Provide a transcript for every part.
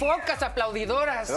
pocas aplaudidoras.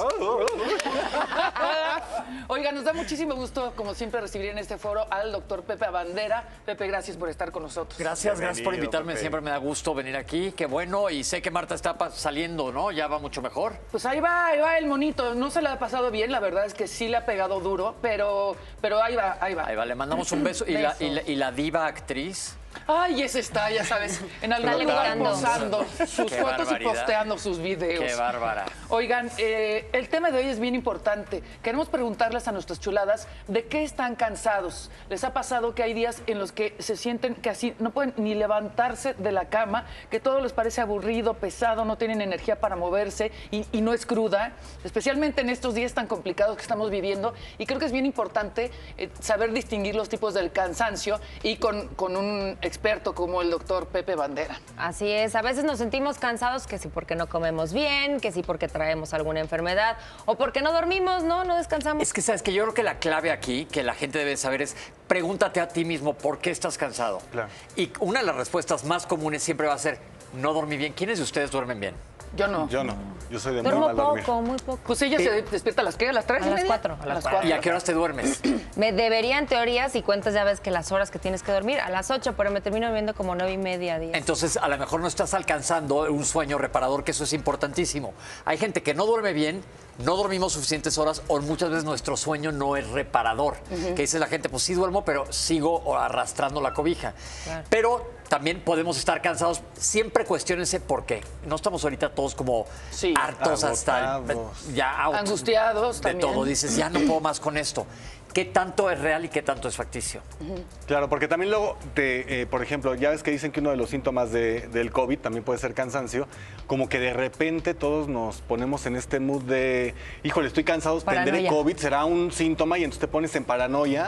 Oiga, nos da muchísimo gusto, como siempre, recibir en este foro al doctor Pepe Bandera. Pepe, gracias por estar con nosotros. Gracias por invitarme. Pepe. Siempre me da gusto venir aquí. Qué bueno. Y sé que Marta está saliendo, ¿no? Ya va mucho mejor. Pues ahí va el monito. No se le ha pasado bien, la verdad es que sí le ha pegado duro, pero ahí va. Ahí va, le mandamos un beso. Y la diva actriz. Ay, ese está, ya sabes, en algún lugar posando sus Qué fotos y barbaridad. posteando sus videos. Qué bárbara. Oigan, el tema de hoy es bien importante. Queremos preguntarles a nuestras chuladas de qué están cansados. ¿Les ha pasado que hay días en los que se sienten que así no pueden ni levantarse de la cama, que todo les parece aburrido, pesado, no tienen energía para moverse y no es cruda? Especialmente en estos días tan complicados que estamos viviendo. Y creo que es bien importante saber distinguir los tipos del cansancio y con un experto como el doctor Pepe Bandera. Así es, a veces nos sentimos cansados que si porque no comemos bien, que si porque traemos alguna enfermedad o porque no dormimos, no descansamos. Es que, ¿sabes que yo creo que la clave aquí, que la gente debe saber es, pregúntate a ti mismo por qué estás cansado. Claro. Y una de las respuestas más comunes siempre va a ser, no dormí bien. ¿Quiénes de ustedes duermen bien? Yo no. Yo no. Yo soy de muy Duermo mal dormir. poco, muy poco. Pues ella se despierta a las ¿qué? ¿A las 3? A las 4. A las 4. ¿Y a qué horas te duermes? Me debería, en teoría, si cuentas ya ves que las horas que tienes que dormir, a las 8, pero me termino viendo como 9:30, 10. Entonces, a lo mejor no estás alcanzando un sueño reparador, que eso es importantísimo. Hay gente que no duerme bien, no dormimos suficientes horas o muchas veces nuestro sueño no es reparador. Que dice la gente, pues sí duermo, pero sigo arrastrando la cobija. Claro. Pero también podemos estar cansados. Siempre cuestiónense por qué. No estamos ahorita todos como hartos hasta ya out angustiados de también. todo. Dices, ya no puedo más con esto. ¿Qué tanto es real y qué tanto es facticio? Claro, porque también luego, por ejemplo, ya ves que dicen que uno de los síntomas del COVID también puede ser cansancio, como que de repente todos nos ponemos en este mood de, híjole, estoy cansado, tendré Paranoia. COVID, será un síntoma y entonces te pones en paranoia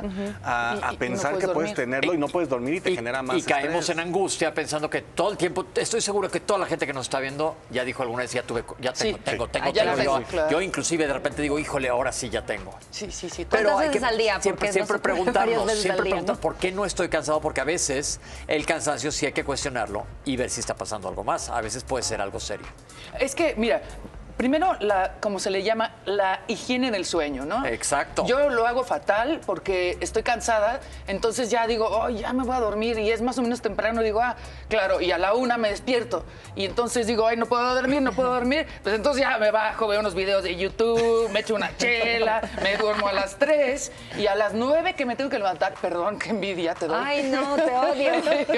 a Y pensar no que puedes puedes dormir. tenerlo y no puedes dormir y te genera más Y caemos estrés. en angustia pensando que todo el tiempo, estoy seguro que toda la gente que nos está viendo ya dijo alguna vez, ya tengo. Sí. Tengo. Ya la tengo, Yo, claro. yo inclusive de repente digo, híjole, ahora sí ya tengo. Sí. ¿Cuántas veces al día? Porque Siempre nos ocurre varias preguntarnos, veces al día, ¿no? por qué no estoy cansado, porque a veces el cansancio sí hay que cuestionarlo y ver si está pasando algo más. A veces puede ser algo serio. Es que, mira, primero, como se le llama, la higiene del sueño, ¿no? Exacto. Yo lo hago fatal porque estoy cansada, entonces ya digo, oh, ya me voy a dormir y es más o menos temprano, digo, claro, y a la 1 me despierto. Y entonces digo, ay, no puedo dormir. Pues entonces ya me bajo, veo unos videos de YouTube, me echo una chela, me duermo a las 3 y a las 9 que me tengo que levantar, perdón, qué envidia te doy. Ay, no, te odio.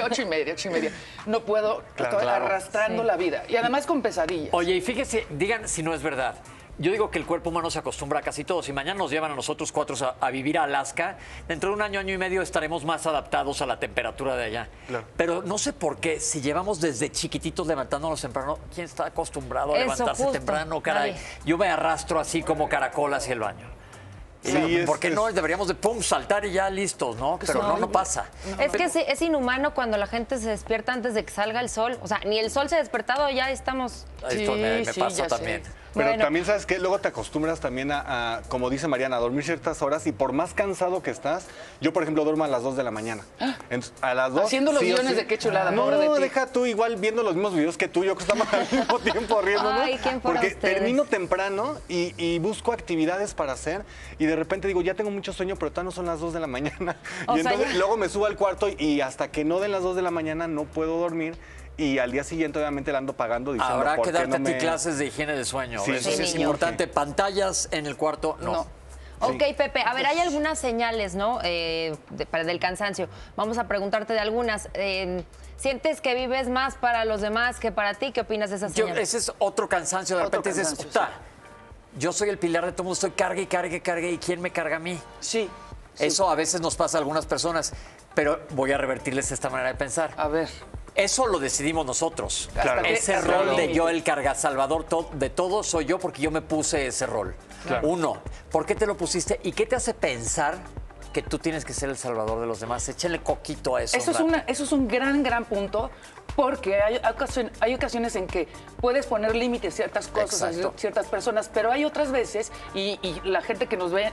8:30. No puedo, estoy arrastrando la vida. Y además con pesadillas. Oye, y fíjese, digan si no es verdad. Yo digo que el cuerpo humano se acostumbra a casi todo. Si mañana nos llevan a nosotros 4 a vivir a Alaska, dentro de un año y medio estaremos más adaptados a la temperatura de allá. Claro. Pero no sé por qué, si llevamos desde chiquititos levantándonos temprano, ¿quién está acostumbrado a Eso, levantarse justo. temprano, caray? Nadie. Yo me arrastro así como caracol hacia el baño. Sí, ¿Por qué no? Deberíamos de saltar y ya listos, ¿no? Pero no pasa. Es que es inhumano cuando la gente se despierta antes de que salga el sol. O sea, ni el sol se ha despertado, ya estamos... Esto me Sí, pasa ya también. sé. Pero Bueno. también, ¿sabes qué? Luego te acostumbras también como dice Mariana, a dormir ciertas horas y por más cansado que estás, yo, por ejemplo, duermo a las 2 de la mañana. Entonces, a las 2... Haciendo los sí o guiones sí. de qué chulada, No, pobre de ti. deja tú igual viendo los mismos videos que tú, yo que estamos al mismo tiempo riéndonos. Ay, ¿quién fuera Porque ustedes? termino temprano y busco actividades para hacer y de repente digo, ya tengo mucho sueño, pero todavía no son las 2 de la mañana. O Y sea, entonces ya. luego me subo al cuarto y hasta que no den las 2 de la mañana no puedo dormir. Y al día siguiente, obviamente, la ando pagando diciendo Habrá por que qué darte no a ti me... clases de higiene del sueño. Sí, Eso sí, sí es niño. importante. Pantallas en el cuarto, no. Ok, Pepe, a ver, hay algunas señales, ¿no? Del cansancio. Vamos a preguntarte de algunas. ¿Sientes que vives más para los demás que para ti? ¿Qué opinas de esas señales? Ese es otro cansancio. De Otro repente dices, cansancio, "Uta, yo soy el pilar de todo el mundo, estoy cargue. ¿Y quién me carga a mí?" Sí. Eso a veces nos pasa a algunas personas, pero voy a revertirles esta manera de pensar. A ver. Eso lo decidimos nosotros. Claro. Ese Hasta rol el de límite. yo, el cargasalvador de todo, soy yo porque yo me puse ese rol. Claro. 1, ¿por qué te lo pusiste? ¿Y qué te hace pensar que tú tienes que ser el salvador de los demás? Échenle coquito a eso. Eso es un gran punto, Porque hay ocasiones en que puedes poner límites a ciertas cosas, Exacto. a ciertas personas, pero hay otras veces, y la gente que nos ve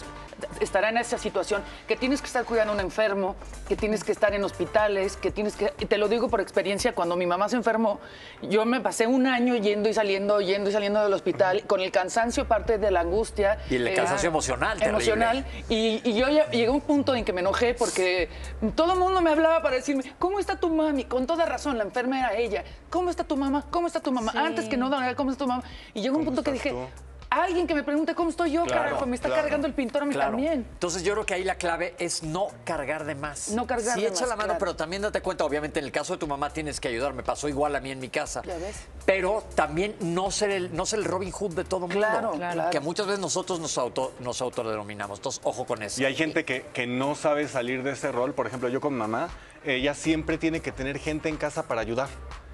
estará en esa situación, que tienes que estar cuidando a un enfermo, que tienes que estar en hospitales, que tienes que... Y te lo digo por experiencia, cuando mi mamá se enfermó, yo me pasé un año yendo y saliendo del hospital, con el cansancio, parte de la angustia. Y el cansancio emocional, Emocional. Y yo ya llegué a un punto en que me enojé porque todo el mundo me hablaba para decirme, ¿cómo está tu mami? Con toda razón, la enferma era ella. ¿Cómo está tu mamá? ¿Cómo está tu mamá? Sí. Antes que no, ¿cómo está tu mamá? Y llegó un punto que dije... Alguien que me pregunte cómo estoy yo, Claro, carajo, me está claro. cargando el pintor a mí Claro. también. Entonces yo creo que ahí la clave es no cargar de más. No cargar sí, de echa más, la mano, claro. pero también date cuenta, obviamente en el caso de tu mamá tienes que ayudar, me pasó igual a mí en mi casa. Ya ves. Pero también no ser el Robin Hood de todo mundo. Claro, claro. Que muchas veces nosotros nos autodenominamos. Entonces, ojo con eso. Y hay gente que no sabe salir de ese rol. Por ejemplo, yo con mamá, ella siempre tiene que tener gente en casa para ayudar.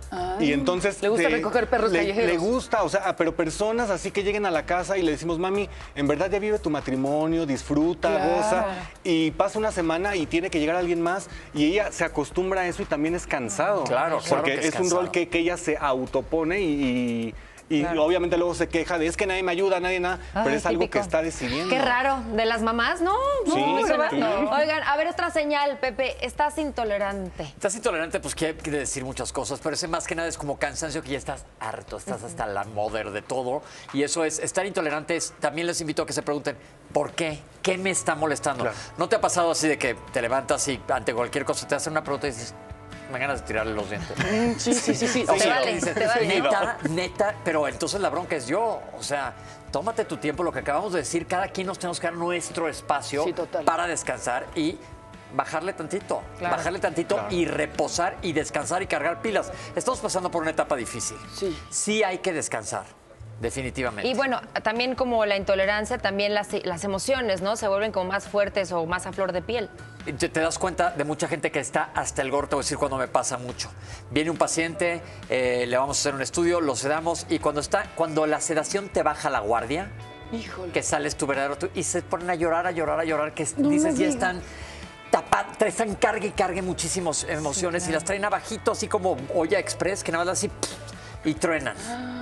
Y entonces... Le gusta recoger perros callejeros. Le gusta, o sea, pero personas así que lleguen a la casa y le decimos, mami, en verdad ya vive tu matrimonio, disfruta, Claro. goza. Y pasa una semana y tiene que llegar alguien más y ella se acostumbra a eso y también es cansado. Claro, claro Porque que es un rol cansado. que ella se autopone y obviamente luego se queja de es que nadie me ayuda, nadie nada, pero es algo típico. que está decidiendo. Qué raro, de las mamás, no, Sí, ¿verdad? sí. Oigan, a ver otra señal, Pepe, estás intolerante. Estás intolerante, pues quiere decir muchas cosas, pero ese más que nada es como cansancio que ya estás harto, estás hasta la moder de todo. Y eso es, estar intolerante es, también les invito a que se pregunten, ¿por qué? ¿Qué me está molestando? Claro. ¿No te ha pasado así de que te levantas y ante cualquier cosa te hacen una pregunta y dices, me dan ganas de tirarle los dientes? Sí. Te vale, te vale. Neta, pero entonces la bronca es yo. O sea, tómate tu tiempo, lo que acabamos de decir, cada quien nos tenemos que dar nuestro espacio Sí, total. para descansar y bajarle tantito. Claro. Bajarle tantito y reposar y descansar y cargar pilas. Estamos pasando por una etapa difícil. Sí. Sí hay que descansar, definitivamente. Y bueno, también como la intolerancia, también las emociones, ¿no? Se vuelven como más fuertes o más a flor de piel. Te das cuenta de mucha gente que está hasta el gorro, te voy a decir cuando me pasa mucho. Viene un paciente, le vamos a hacer un estudio, lo sedamos y cuando la sedación te baja la guardia, Híjole. que sales tu verdadero tú y se ponen a llorar, que No me dices ya digas. están están cargue y cargue muchísimas emociones y las traen abajito así como olla express que nada más así y truenan.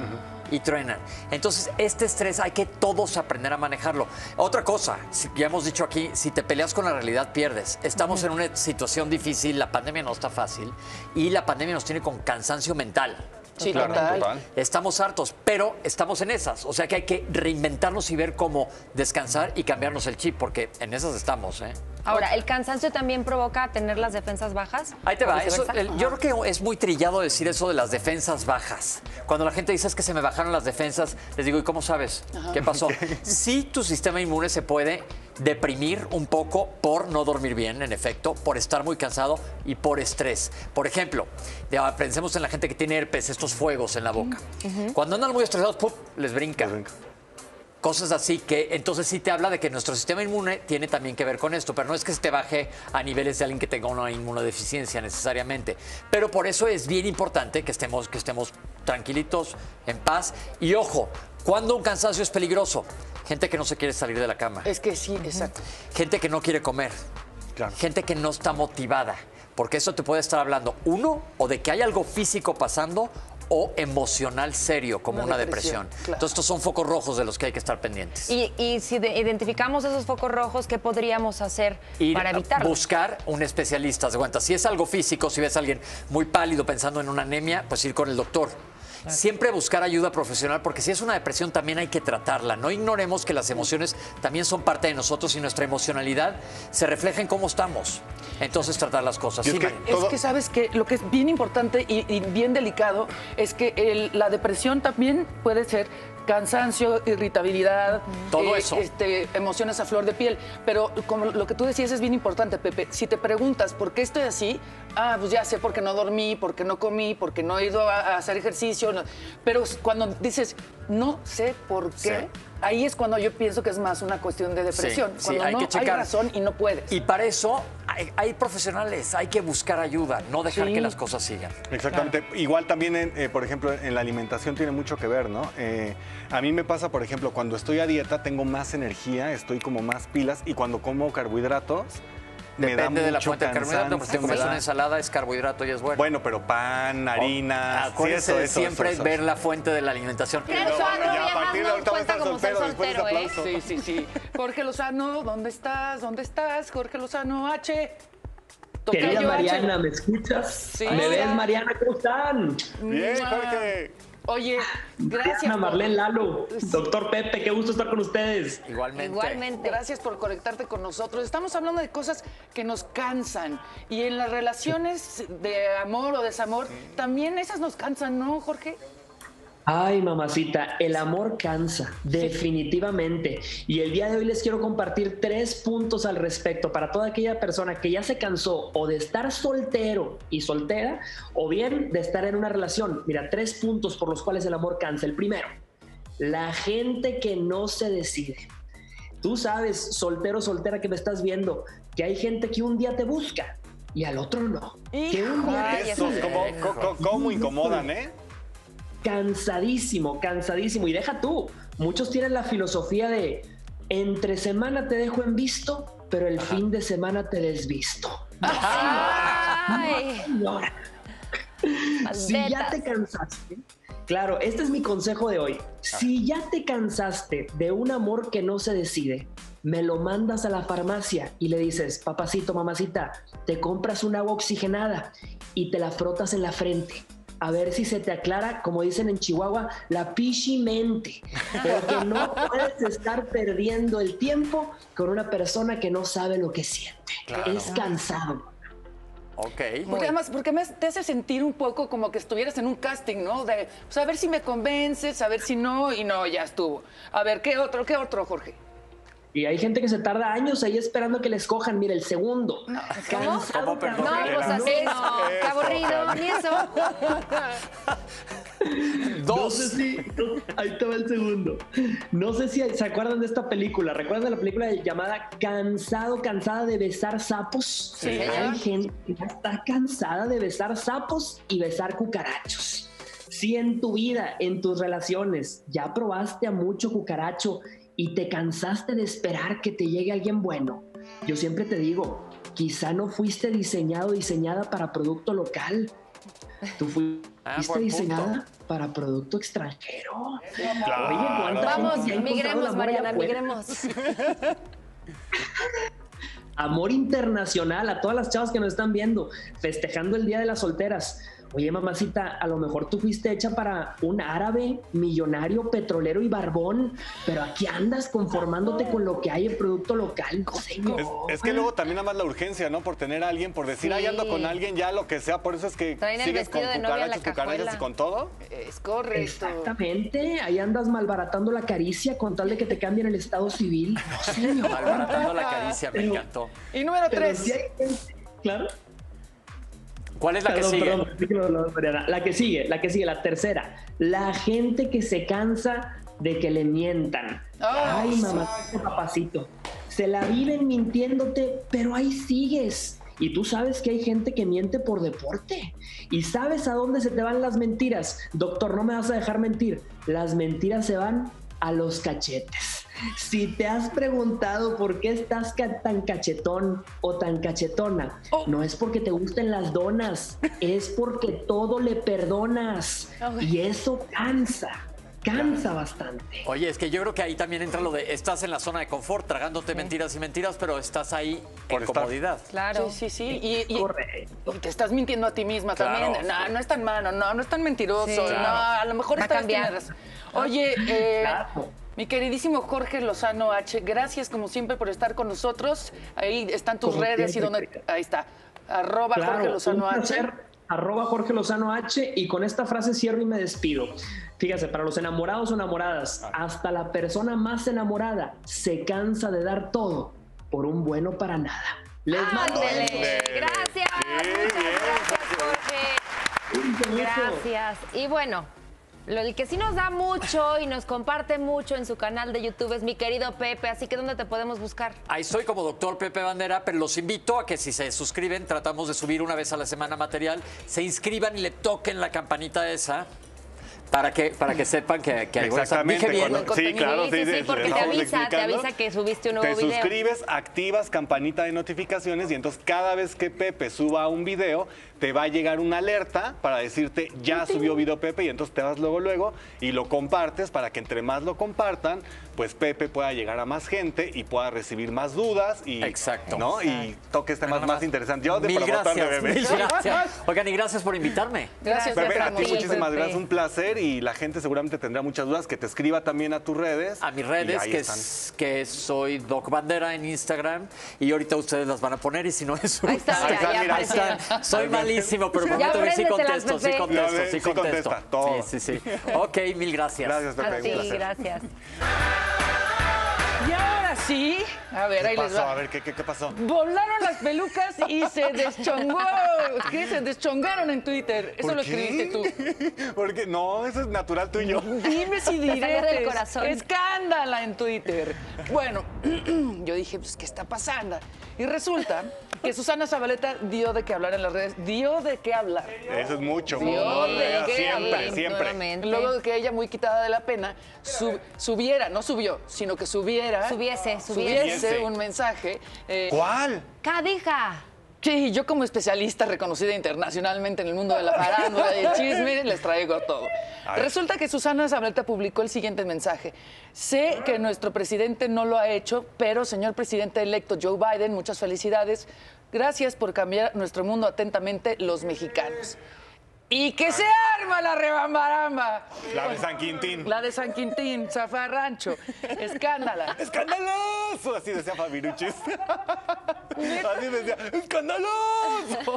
Y truenan. Entonces, este estrés hay que todos aprender a manejarlo. Otra cosa, ya hemos dicho aquí, si te peleas con la realidad, pierdes. Estamos en una situación difícil, la pandemia no está fácil y la pandemia nos tiene con cansancio mental. Sí, Claro, total. Estamos hartos, pero estamos en esas. O sea que hay que reinventarnos y ver cómo descansar y cambiarnos el chip, porque en esas estamos, ¿eh? Ahora, ¿el cansancio también provoca tener las defensas bajas? Ahí te ¿O va. viceversa? Yo creo que es muy trillado decir eso de las defensas bajas. Cuando la gente dice es que se me bajaron las defensas, les digo, ¿y cómo sabes? ¿Qué pasó? Sí, tu sistema inmune se puede deprimir un poco por no dormir bien, en efecto, por estar muy cansado y por estrés. Por ejemplo, pensemos en la gente que tiene herpes, estos fuegos en la boca. Cuando andan muy estresados, ¡pum!, les brinca. Cosas así que entonces sí te habla de que nuestro sistema inmune tiene también que ver con esto, pero no es que se te baje a niveles de alguien que tenga una inmunodeficiencia necesariamente. Pero por eso es bien importante que estemos tranquilitos, en paz. Y ojo, cuando un cansancio es peligroso, gente que no se quiere salir de la cama, Es que sí, exacto. gente que no quiere comer, Claro. gente que no está motivada, porque eso te puede estar hablando, uno, o de que hay algo físico pasando, o emocional serio, como una depresión. Claro. Entonces, estos son focos rojos de los que hay que estar pendientes. Y si identificamos esos focos rojos, ¿qué podríamos hacer Ir para a evitarlo? buscar un especialista, haz de cuenta. Si es algo físico, si ves a alguien muy pálido pensando en una anemia, pues ir con el doctor. Siempre buscar ayuda profesional, porque si es una depresión también hay que tratarla. No ignoremos que las emociones también son parte de nosotros y nuestra emocionalidad se refleja en cómo estamos. Entonces, tratar las cosas. Y es Sí, que Mari. Es que sabes que lo que es bien importante y bien delicado es que la depresión también puede ser cansancio, irritabilidad, Todo eso. emociones a flor de piel. Pero como lo que tú decías es bien importante, Pepe. Si te preguntas por qué estoy así, pues ya sé por qué no dormí, por qué no comí, por qué no he ido a hacer ejercicio. Pero cuando dices, no sé por qué, ahí es cuando yo pienso que es más una cuestión de depresión. Sí, cuando hay no que checar. hay razón y no puedes. Y para eso hay profesionales, hay que buscar ayuda, no dejar Sí. que las cosas sigan. Exactamente. Igual también, por ejemplo, en la alimentación tiene mucho que ver, ¿no? A mí me pasa, por ejemplo, cuando estoy a dieta tengo más energía, estoy como más pilas y cuando como carbohidratos me da Depende de la mucho fuente de carbohidrato, porque si te cansancio, comes me da- una ensalada es carbohidrato y es bueno. Bueno, pero pan, harina. Acuérdense de siempre ver la fuente de la alimentación. Pero No, eso ya, no, a partir de ahorita voy a cuenta estar como ser soltero después de soltero, ese ¿eh? aplauso. Sí, sí, sí. Jorge Lozano, ¿dónde estás? ¿Dónde estás? Jorge Lozano H. Querida Tocayo Mariana, H. ¿me escuchas? Sí. ¿Me ves, Hola. Mariana? ¿Cómo están? Bien, Jorge. Oye, gracias. Mariana, Marlene Lalo, doctor Pepe, qué gusto estar con ustedes. Igualmente. Igualmente. Gracias por conectarte con nosotros. Estamos hablando de cosas que nos cansan. Y en las relaciones de amor o desamor, también esas nos cansan, ¿no, Jorge? Ay, mamacita, el amor cansa, definitivamente. Y el día de hoy les quiero compartir 3 puntos al respecto para toda aquella persona que ya se cansó o de estar soltero y soltera o bien de estar en una relación. Mira, 3 puntos por los cuales el amor cansa. El primero, la gente que no se decide. Tú sabes, soltero, soltera que me estás viendo, que hay gente que un día te busca y al otro no. Que un día Ay, te Esos, ¿cómo incomodan, eh? cansadísimo, cansadísimo. Y deja tú, muchos tienen la filosofía de entre semana te dejo en visto, pero el fin de semana te desvisto. Ay, Señora, si ya malditas. te cansaste, claro, este es mi consejo de hoy. Si ya te cansaste de un amor que no se decide, me lo mandas a la farmacia y le dices, papacito, mamacita, te compras un agua oxigenada y te la frotas en la frente. A ver si se te aclara, como dicen en Chihuahua, la pichimente. Pero que no puedes estar perdiendo el tiempo con una persona que no sabe lo que siente. Claro. Es cansado. Ok. Porque además, te hace sentir un poco como que estuvieras en un casting, ¿no? De, pues, a ver si me convences, a ver si no, y no, ya estuvo. A ver, ¿qué otro, Jorge? Y hay gente que se tarda años ahí esperando que le escojan. Mira, el segundo. Cansado, ¿Cómo? Perdón. No, pues así no. Qué aburrido, ni eso. No sé si. Ahí te va el segundo. No sé si se acuerdan de esta película. ¿Recuerdan la película llamada Cansado, cansada de besar sapos? Sí, señor. Hay gente que ya está cansada de besar sapos y besar cucarachos. Si en tu vida, en tus relaciones, ya probaste a mucho cucaracho y te cansaste de esperar que te llegue alguien bueno, yo siempre te digo, quizá no fuiste diseñada para producto local. Tú fuiste buen diseñada punto. para producto extranjero. Claro. Oye, ¿cuánta Vamos, gente ya ha encontrado el migremos, amor Mariana, allá afuera? migremos. Amor internacional a todas las chavas que nos están viendo, festejando el Día de las Solteras. Oye, mamacita, a lo mejor tú fuiste hecha para un árabe, millonario, petrolero y barbón, pero aquí andas conformándote con lo que hay en producto local. No, señor. Es que luego también nada más la urgencia, ¿no? Por tener a alguien, por decir, Sí. ahí ando con alguien, ya lo que sea. Por eso es que Traen el sigues con vestido de novia en la cucarachas cajuela. y con todo. Es correcto. Exactamente, ahí andas malbaratando la caricia con tal de que te cambien el estado civil. No, señor. Malbaratando la caricia, me Pero- encantó. Y número Pero 3. sí hay gente, claro. ¿Cuál es la que Perdón, sigue? perdón, Mariana. La que sigue, la tercera. La gente que se cansa de que le mientan. Ay, Ay, mamacito, papacito. Se la viven mintiéndote, pero ahí sigues. Y tú sabes que hay gente que miente por deporte. Y sabes a dónde se te van las mentiras. Doctor, no me vas a dejar mentir. Las mentiras se van a los cachetes. Si te has preguntado por qué estás tan cachetón o tan cachetona, no es porque te gusten las donas, es porque todo le perdonas. Y eso cansa bastante. Oye, es que yo creo que ahí también entra lo de estás en la zona de confort, tragándote mentiras y mentiras, pero estás ahí Por en estar. comodidad. Claro. Sí, sí, sí. Y Correcto. te estás mintiendo a ti misma Claro. también. No, no es tan malo, no es tan mentiroso. Sí. No, Claro. a lo mejor Va a esta vez cambiar. tienes razón. Oye, Claro. mi queridísimo Jorge Lozano H, gracias como siempre por estar con nosotros. Ahí están tus Como redes y siempre. donde. Ahí está. @ Claro, Jorge Lozano un H. placer. @Jorge Lozano H, y con esta frase cierro y me despido. Fíjate, para los enamorados o enamoradas, hasta la persona más enamorada se cansa de dar todo por un bueno para nada. Les mando Ándele. Ándele. Gracias. Sí, Muchas bien, gracias, Jorge. un beso. Gracias. Y bueno, el que sí nos da mucho y nos comparte mucho en su canal de YouTube es mi querido Pepe, así que ¿dónde te podemos buscar? Ahí estoy como doctor Pepe Bandera, pero los invito a que si se suscriben, tratamos de subir una vez a la semana material, se inscriban y le toquen la campanita esa Para que sepan que hay Exactamente. Dije bien. Sí, claro, Sí, porque te estamos avisa explicando. que subiste un nuevo Te video. suscribes, activas campanita de notificaciones y entonces cada vez que Pepe suba un video, te va a llegar una alerta para decirte ya subió video Pepe y entonces te vas luego y lo compartes para que entre más lo compartan, pues Pepe pueda llegar a más gente y pueda recibir más dudas y, Exacto. ¿no? Y toques temas más interesantes. Yo de Mil promotor de gracias, Bebé. mil gracias. Oigan, y gracias por invitarme. Gracias, Pepe, Pepe, a ti Sí, muchísimas Pepe. gracias, un placer y la gente seguramente tendrá muchas dudas, que te escriba también a tus redes. A mis y redes, ahí están. que soy Doc Bandera en Instagram, y ahorita ustedes las van a poner, y si no es Ahí está, Ahí está, ya mira, Ahí aparecieron. están. Soy malísimo, pero Ya prometo que sí apréndeselas, contesto, sí Pepe. contesto, Ya, sí sí contesto. contesta, todo. Sí. Ok, mil gracias. Gracias, Pepe, A un ti, placer. gracias. Y ahora sí, a ver, ahí ¿Qué les pasó? va. A ver, ¿qué pasó? Volaron las pelucas y se deschongó. ¿Qué? Se deschongaron en Twitter. Eso ¿Por lo qué? escribiste tú. Porque no, eso es natural tuyo. Dime si salió diretes. del corazón. Escándala en Twitter. Bueno, yo dije, pues, ¿qué está pasando? Y resulta que Susana Zabaleta dio de qué hablar en las redes. Dio de qué hablar. Eso es mucho. Dios, ¿de qué Siempre, hablan? siempre. Nuevamente. Luego de que ella, muy quitada de la pena, no subió, sino que subiese un mensaje. ¿Cuál? Cadija. Sí, yo como especialista reconocida internacionalmente en el mundo de la farándula y el chisme, les traigo todo. A ver. Resulta que Susana Zabaleta publicó el siguiente mensaje. Sé que nuestro presidente no lo ha hecho, pero señor presidente electo Joe Biden, muchas felicidades. Gracias por cambiar nuestro mundo atentamente, los mexicanos. Y que se arma la rebambaramba. La de San Quintín. La de San Quintín, Zafarrancho. Escándala. ¡Escandaloso! Así decía Fabiruchis. Así decía, ¡escandaloso!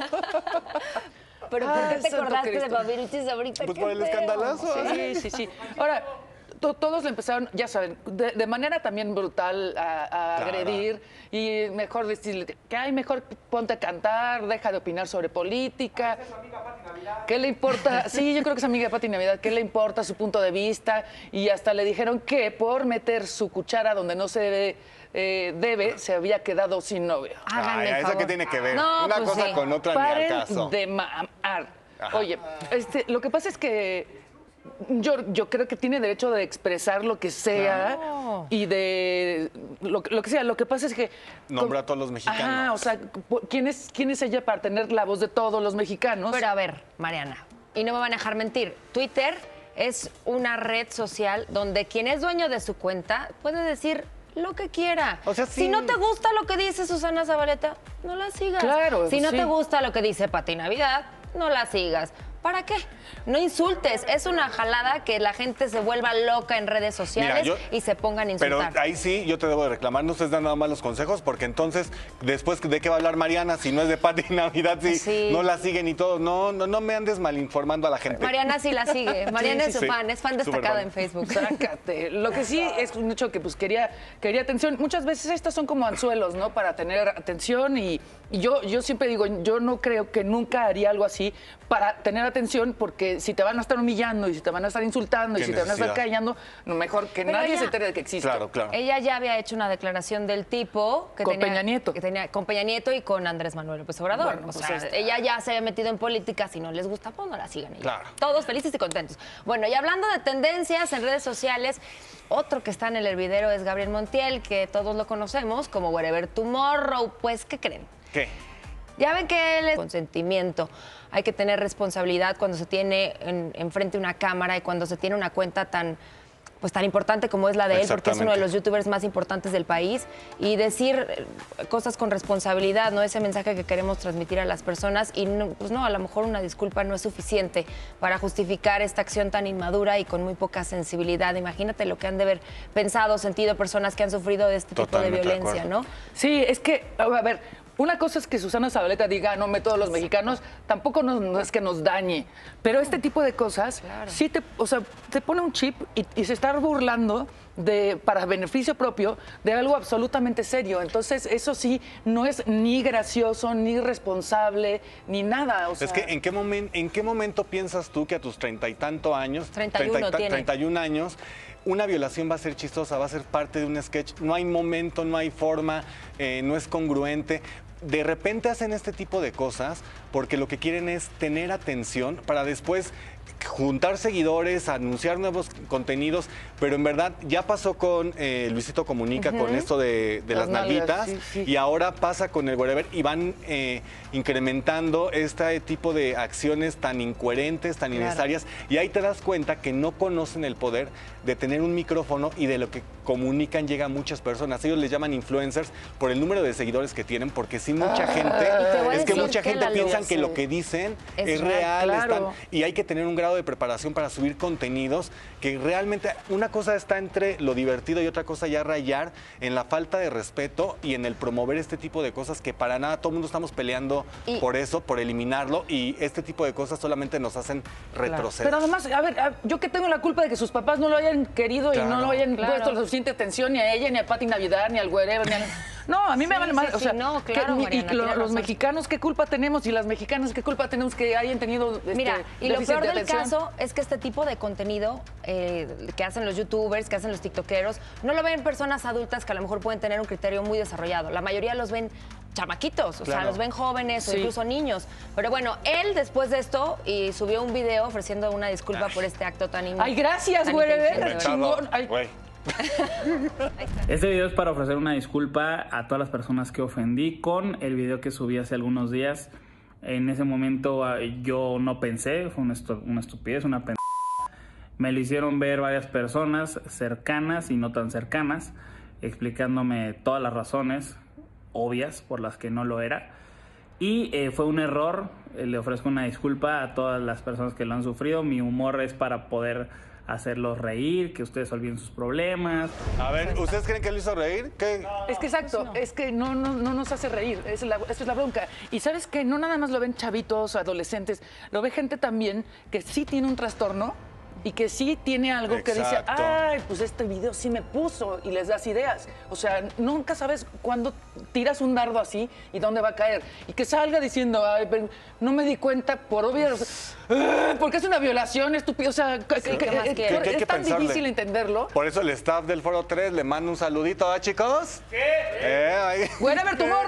¿Pero por qué te santo acordaste de Cristo. Fabiruchis ahorita? Pues Qué por el feo. escandalazo. Sí. Ahora, todos le empezaron, ya saben, de manera también brutal a Claro. agredir y mejor decirle que ay, mejor ponte a cantar, deja de opinar sobre política. ¿Qué le importa? Sí, yo creo que es amiga de Pati Navidad. ¿Qué le importa su punto de vista? Y hasta le dijeron que por meter su cuchara donde no se debe, se había quedado sin novio. Háganme el ¿eso favor. qué tiene que ver? No, Una pues cosa sí. con otra ni al Paren caso. de mamar. Ajá. Oye, lo que pasa es que yo creo que tiene derecho de expresar lo que sea y de lo que sea. Lo que pasa es que Nombra a todos los mexicanos. Ajá, o sea, ¿quién es ella para tener la voz de todos los mexicanos? Pero a ver, Mariana, y no me van a dejar mentir, Twitter es una red social donde quien es dueño de su cuenta puede decir lo que quiera. O sea, sí. Si no te gusta lo que dice Susana Zabaleta, no la sigas. Claro, si no sí. te gusta lo que dice Pati Navidad, no la sigas. ¿Para qué? No insultes. Es una jalada que la gente se vuelva loca en redes sociales y se pongan a Pero insultar. ahí sí, yo te debo de reclamar, no estés dando nada más los consejos, porque entonces, después, ¿de qué va a hablar Mariana? Si no es de Pati Navidad, si Sí. no la siguen y todo. No me andes malinformando a la gente. Mariana sí la sigue. Mariana es su sí. fan, es fan destacada Superfan. en Facebook. Sácate. Lo que sí es un hecho que pues quería atención. Muchas veces estas son como anzuelos, ¿no? Para tener atención y yo siempre digo, yo no creo que nunca haría algo así para tener atención, porque si te van a estar humillando y si te van a estar insultando y Qué si te van a estar necesidad. callando, no, mejor que Pero nadie ella- se entere de que existe. Claro, claro. Ella ya había hecho una declaración del tipo que Con tenía, Peña Nieto. que tenía con Peña Nieto y con Andrés Manuel López Obrador. Bueno, o pues sea, ahí está. ella ya se había metido en política. Si no les gusta, pues no la sigan. ella. Claro. Todos felices y contentos. Bueno, y hablando de tendencias en redes sociales, otro que está en el hervidero es Gabriel Montiel, que todos lo conocemos como Wherever Tomorrow. Pues, ¿qué creen? ¿Qué? Ya ven que él es consentimiento. Hay que tener responsabilidad cuando se tiene enfrente una cámara y cuando se tiene una cuenta tan importante como es la de él, porque es uno de Exactamente. los youtubers más importantes del país, y decir cosas con responsabilidad, ¿no? Ese mensaje que queremos transmitir a las personas, y no, pues no, a lo mejor una disculpa no es suficiente para justificar esta acción tan inmadura y con muy poca sensibilidad. Imagínate lo que han de haber pensado, sentido personas que han sufrido de este Totalmente tipo de de violencia, acuerdo. ¿no? Sí, es que, a ver, una cosa es que Susana Zabaleta diga, no me todos los mexicanos, tampoco no es que nos dañe, pero este tipo de cosas sí te pone un chip y se está burlando para beneficio propio de algo absolutamente serio. Entonces, eso sí, no es ni gracioso, ni responsable, ni nada. O sea, Es que ¿en qué momento piensas tú que a tus 30 y tanto años, 31 tiene. 31 años, una violación va a ser chistosa, va a ser parte de un sketch? No hay momento, no hay forma, no es congruente. De repente hacen este tipo de cosas porque lo que quieren es tener atención para después juntar seguidores, anunciar nuevos contenidos, pero en verdad ya pasó con Luisito Comunica, con esto de las nalguitas, sí. y ahora pasa con el wherever, y van incrementando este tipo de acciones tan incoherentes, tan innecesarias, y ahí te das cuenta que no conocen el poder de tener un micrófono y de lo que comunican llega a muchas personas. Ellos les llaman influencers por el número de seguidores que tienen, porque sí mucha gente, es que mucha gente piensa que lo que dicen es real, claro. y hay que tener un grado de preparación para subir contenidos que realmente una cosa está entre lo divertido y otra cosa ya rayar en la falta de respeto y en el promover este tipo de cosas que para nada, todo el mundo estamos peleando por eso, por eliminarlo, y este tipo de cosas solamente nos hacen retroceder. Pero además, a ver, yo que tengo la culpa de que sus papás no lo hayan querido y no lo hayan puesto la suficiente atención ni a ella, ni a Pati Navidad, ni al wherever, ni a... No, a mí me vale mal. O sea, no, claro, Mariana, los mexicanos, ¿qué culpa tenemos? Y las mexicanas, ¿qué culpa tenemos que hayan tenido Mira, y lo déficit peor de del atención? caso es que este tipo de contenido que hacen los youtubers, que hacen los tiktokeros, no lo ven personas adultas que a lo mejor pueden tener un criterio muy desarrollado. La mayoría los ven chamaquitos, o sea, los ven jóvenes o incluso niños. Pero bueno, él después de esto y subió un video ofreciendo una disculpa por este acto tan Ay, gracias, güey, chingón. Ay. Este video es para ofrecer una disculpa a todas las personas que ofendí con el video que subí hace algunos días. En ese momento yo no pensé, fue una estupidez, una pendeja. Me lo hicieron ver varias personas cercanas y no tan cercanas, explicándome todas las razones obvias por las que no lo era. Y fue un error, le ofrezco una disculpa a todas las personas que lo han sufrido. Mi humor es para poder hacerlos reír, que ustedes olviden sus problemas. A ver, ¿ustedes creen que lo hizo reír? ¿Qué? Es que exacto, es que no nos hace reír, esa es la bronca. Y ¿sabes qué? No nada más lo ven chavitos, adolescentes, lo ve gente también que sí tiene un trastorno y que sí tiene algo que dice, ay, pues este video sí me puso, y les das ideas. O sea, nunca sabes cuándo tiras un dardo así y dónde va a caer. Y que salga diciendo, ay, pero no me di cuenta por obvias, porque es una violación, estúpido. O sea, es tan difícil entenderlo. Por eso el staff del Foro 3 le manda un saludito, ¿ah, chicos? ¿Qué? ¡Buena ver tu morro!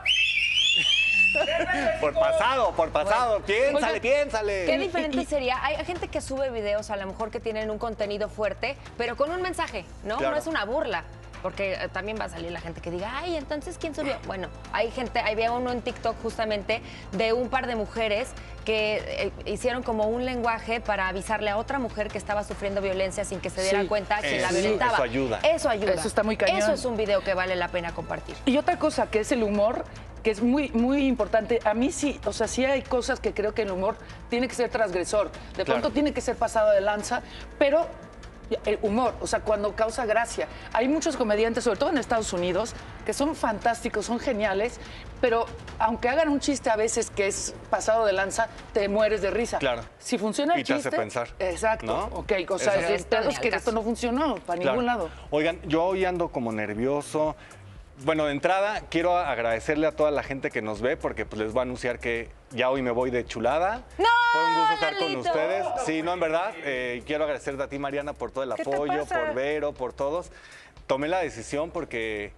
Por pasado, piénsale. Qué diferente sería. Hay gente que sube videos a lo mejor que tienen un contenido fuerte, pero con un mensaje, ¿no? Claro. No es una burla. Porque también va a salir la gente que diga, ay, entonces, ¿quién subió? Bueno, hay gente, había uno en TikTok justamente de un par de mujeres que hicieron como un lenguaje para avisarle a otra mujer que estaba sufriendo violencia sin que se diera cuenta que la violentaba. Eso ayuda. Eso ayuda. Eso está muy cañón. Eso es un video que vale la pena compartir. Y otra cosa que es el humor, que es muy, muy importante. A mí sí, o sea, sí hay cosas que creo que el humor tiene que ser transgresor. De pronto tiene que ser pasado de lanza, pero el humor, o sea, cuando causa gracia. Hay muchos comediantes, sobre todo en Estados Unidos, que son fantásticos, son geniales, pero aunque hagan un chiste a veces que es pasado de lanza, te mueres de risa. Claro. Si funciona el Y te chiste... hace pensar. Exacto. ¿No? Ok, o sea, es que esto no funcionó para ningún lado. Oigan, yo hoy ando como nervioso. Bueno, de entrada, quiero agradecerle a toda la gente que nos ve, porque pues les voy a anunciar que ya hoy me voy de chulada. ¡No, Fue un gusto estar con Lalito! ustedes. Sí, no, en verdad. Quiero agradecerte a ti, Mariana, por todo el ¿Qué te apoyo, pasa? por Vero, por todos. Tomé la decisión porque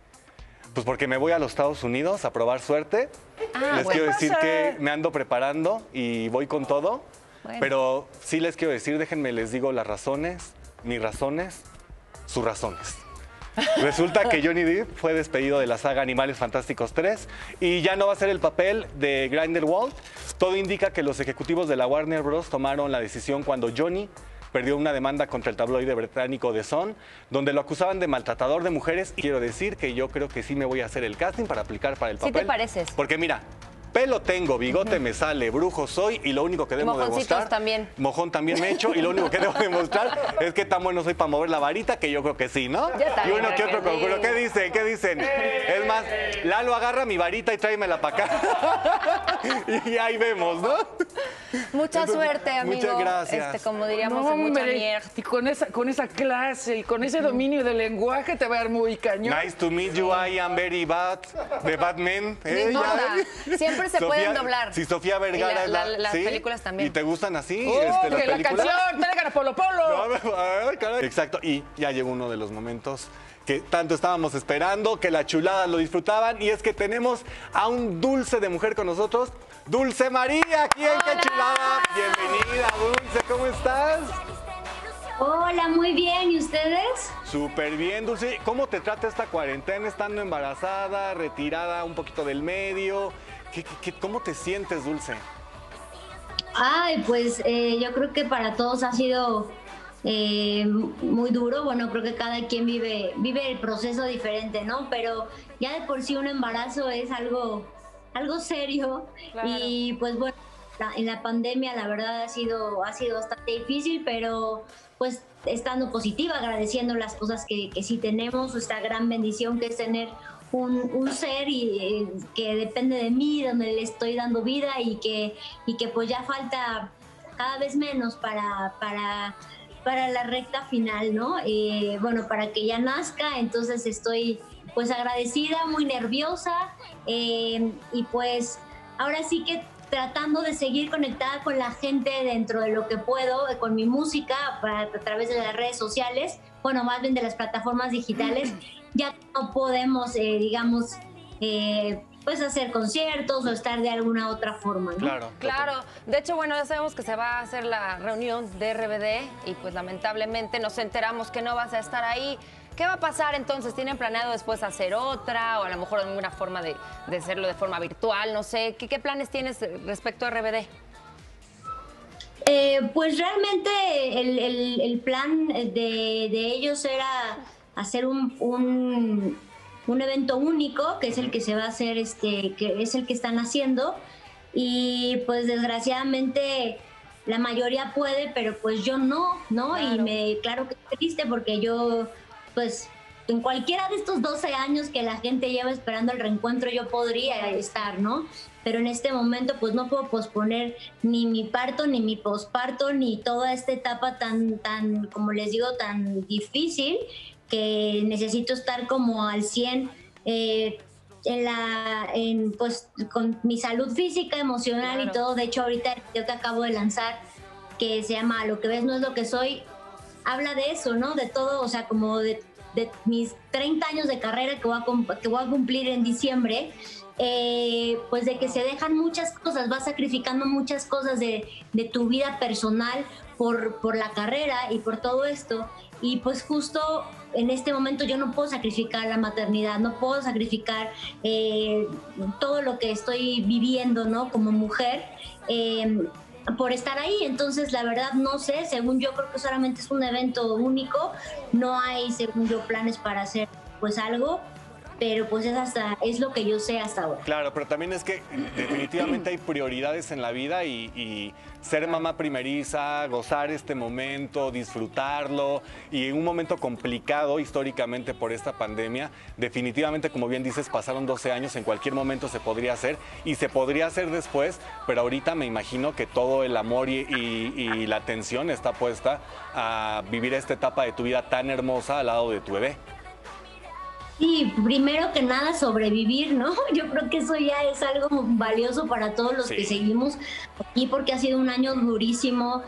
me voy a los Estados Unidos a probar suerte. Les quiero decir que me ando preparando y voy con todo. Bueno. Pero sí les quiero decir, déjenme les digo las razones, mis razones, sus razones. Resulta que Johnny Depp fue despedido de la saga Animales Fantásticos 3 y ya no va a ser el papel de Grindelwald. Todo indica que los ejecutivos de la Warner Bros. Tomaron la decisión cuando Johnny perdió una demanda contra el tabloide británico The Sun, donde lo acusaban de maltratador de mujeres. Y quiero decir que yo creo que sí me voy a hacer el casting para aplicar para el papel. ¿Sí te pareces? Porque mira, pelo tengo, bigote me sale, brujo soy y lo único que debo Mojoncitos demostrar... también. Mojón también me he hecho y lo único que debo demostrar es que tan bueno soy para mover la varita, que yo creo que sí, ¿no? Ya está Y uno bien, que otro que sí. conjuro. ¿Qué dicen? ¿Qué dicen? Es más, Lalo agarra mi varita y tráemela para acá. Y ahí vemos, ¿no? Mucha suerte, amigo. Muchas gracias. Como diríamos, No, en mucha hombre, mierda. y con esa clase y con ese dominio del lenguaje te va a dar muy cañón. Nice to meet you, I am very bad. The Batman. No importa. Siempre se pueden doblar. Si Sofía Vergara Y es las ¿sí? películas también. ¿Y te gustan así ¡Oh, las que la películas? canción! ¡Traigan a Polo Polo! No, ay, caray. Exacto, y ya llegó uno de los momentos que tanto estábamos esperando, que la chulada lo disfrutaban, y es que tenemos a un dulce de mujer con nosotros, Dulce María, aquí en Qué Chulada. Bienvenida, Dulce, ¿cómo estás? Hola, muy bien, ¿y ustedes? Súper bien, Dulce. ¿Cómo te trata esta cuarentena estando embarazada, retirada un poquito del medio? ¿Cómo te sientes, Dulce? Ay, pues yo creo que para todos ha sido muy duro. Bueno, creo que cada quien vive el proceso diferente, ¿no? Pero ya de por sí un embarazo es algo serio. Claro. Y pues bueno, en la pandemia la verdad ha sido bastante difícil, pero pues estando positiva, agradeciendo las cosas que sí tenemos, esta gran bendición que es tener un ser que depende de mí, donde le estoy dando vida y que pues ya falta cada vez menos para la recta final, ¿no? Bueno, para que ya nazca, entonces estoy pues agradecida, muy nerviosa y pues ahora sí que tratando de seguir conectada con la gente dentro de lo que puedo, con mi música a través de las redes sociales, bueno, más bien de las plataformas digitales, ya no podemos, digamos, pues hacer conciertos o estar de alguna otra forma, ¿no? Claro. De hecho, bueno, ya sabemos que se va a hacer la reunión de RBD y pues lamentablemente nos enteramos que no vas a estar ahí. ¿Qué va a pasar entonces? ¿Tienen planeado después hacer otra o a lo mejor alguna forma de hacerlo de forma virtual? No sé, ¿qué planes tienes respecto a RBD? Pues realmente el plan de ellos era hacer un evento único, que es el que se va a hacer, que es el que están haciendo, y pues desgraciadamente la mayoría puede, pero pues yo no, claro. Y claro que es triste porque yo, pues en cualquiera de estos 12 años que la gente lleva esperando el reencuentro yo podría estar, ¿no? Pero en este momento pues no puedo posponer ni mi parto, ni mi posparto, ni toda esta etapa tan, como les digo, tan difícil, que necesito estar como al 100 pues con mi salud física, emocional, claro. Y todo. De hecho ahorita el video que acabo de lanzar, que se llama Lo que ves no es lo que soy, habla de eso, ¿no? De todo, o sea, como de mis 30 años de carrera que voy a cumplir en diciembre, pues de que se dejan muchas cosas, vas sacrificando muchas cosas de tu vida personal por la carrera y por todo esto. Y pues justo en este momento yo no puedo sacrificar la maternidad, no puedo sacrificar todo lo que estoy viviendo, ¿no? Como mujer, por estar ahí. Entonces la verdad no sé, según yo creo que solamente es un evento único, no hay según yo planes para hacer pues algo, pero pues es lo que yo sé hasta ahora. Claro, pero también es que definitivamente hay prioridades en la vida y ser mamá primeriza, gozar este momento, disfrutarlo, y en un momento complicado históricamente por esta pandemia, definitivamente, como bien dices, pasaron 12 años, en cualquier momento se podría hacer y se podría hacer después, pero ahorita me imagino que todo el amor y la atención está puesta a vivir esta etapa de tu vida tan hermosa al lado de tu bebé. Sí, primero que nada sobrevivir, ¿no? Yo creo que eso ya es algo valioso para todos los que seguimos aquí, porque ha sido un año durísimo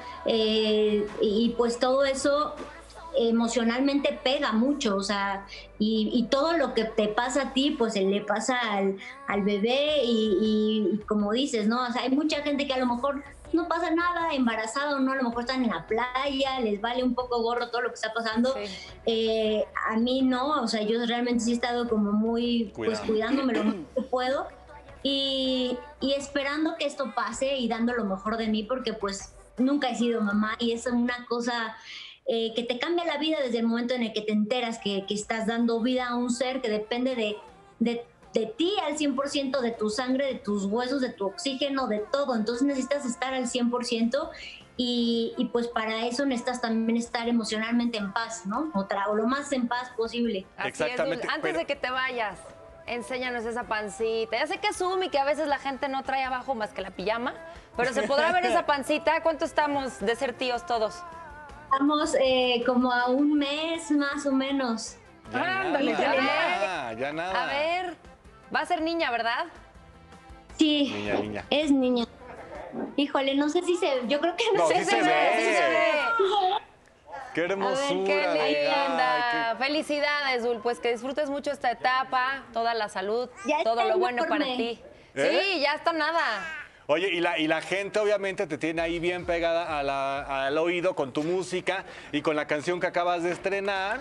y pues todo eso emocionalmente pega mucho, o sea, y todo lo que te pasa a ti, pues le pasa al bebé y como dices, ¿no? O sea, hay mucha gente que a lo mejor no pasa nada, embarazada o no, a lo mejor están en la playa, les vale un poco gorro todo lo que está pasando. Sí. A mí no, o sea, yo realmente sí he estado como muy, pues cuidándome lo más que puedo y esperando que esto pase y dando lo mejor de mí, porque pues nunca he sido mamá y es una cosa que te cambia la vida desde el momento en el que te enteras que estás dando vida a un ser que depende de ti al 100%, de tu sangre, de tus huesos, de tu oxígeno, de todo. Entonces necesitas estar al 100% y pues para eso necesitas también estar emocionalmente en paz, ¿no? O lo más en paz posible. Así exactamente. Antes de que te vayas, enséñanos esa pancita. Ya sé que es Sumi, que a veces la gente no trae abajo más que la pijama, pero se podrá ver esa pancita. ¿Cuánto estamos de ser tíos todos? Estamos como a un mes más o menos. Ándale, ya nada. A ver, va a ser niña, ¿verdad? Sí, niña. Es niña. Híjole, no sé si se... Yo creo que no sé si se ve. Sí se ve. ¡Qué hermosura! ¡Qué linda! Ay, Felicidades, Dul. Pues que disfrutes mucho esta etapa, toda la salud, Ya todo está lo bueno para enorme. ti. ¿Eh? Sí, ya está nada. Oye, y la gente obviamente te tiene ahí bien pegada al oído con tu música y con la canción que acabas de estrenar.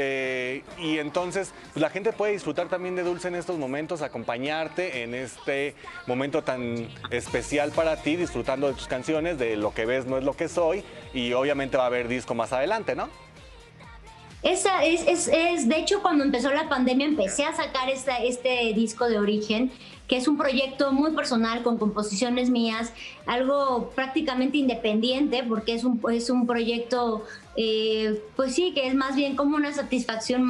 Y entonces pues, la gente puede disfrutar también de Dulce en estos momentos, acompañarte en este momento tan especial para ti, disfrutando de tus canciones, de Lo que ves no es lo que soy. Y obviamente va a haber disco más adelante, ¿no? Esa de hecho, cuando empezó la pandemia empecé a sacar este disco de Origen, que es un proyecto muy personal con composiciones mías, algo prácticamente independiente, porque es un proyecto, pues sí, que es más bien como una satisfacción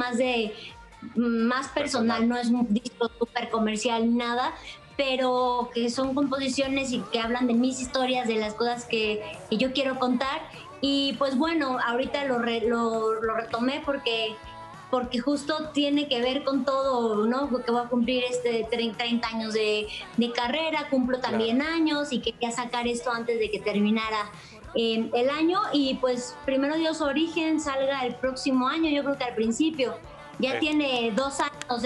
más personal, no es un disco súper comercial, nada, pero que son composiciones y que hablan de mis historias, de las cosas que yo quiero contar. Y pues bueno, ahorita lo retomé porque justo tiene que ver con todo, ¿no? Porque voy a cumplir 30 años de carrera, cumplo también años y quería sacar esto antes de que terminara el año. Y pues primero Dios, Origen salga el próximo año, yo creo que al principio. Ya tiene 2 años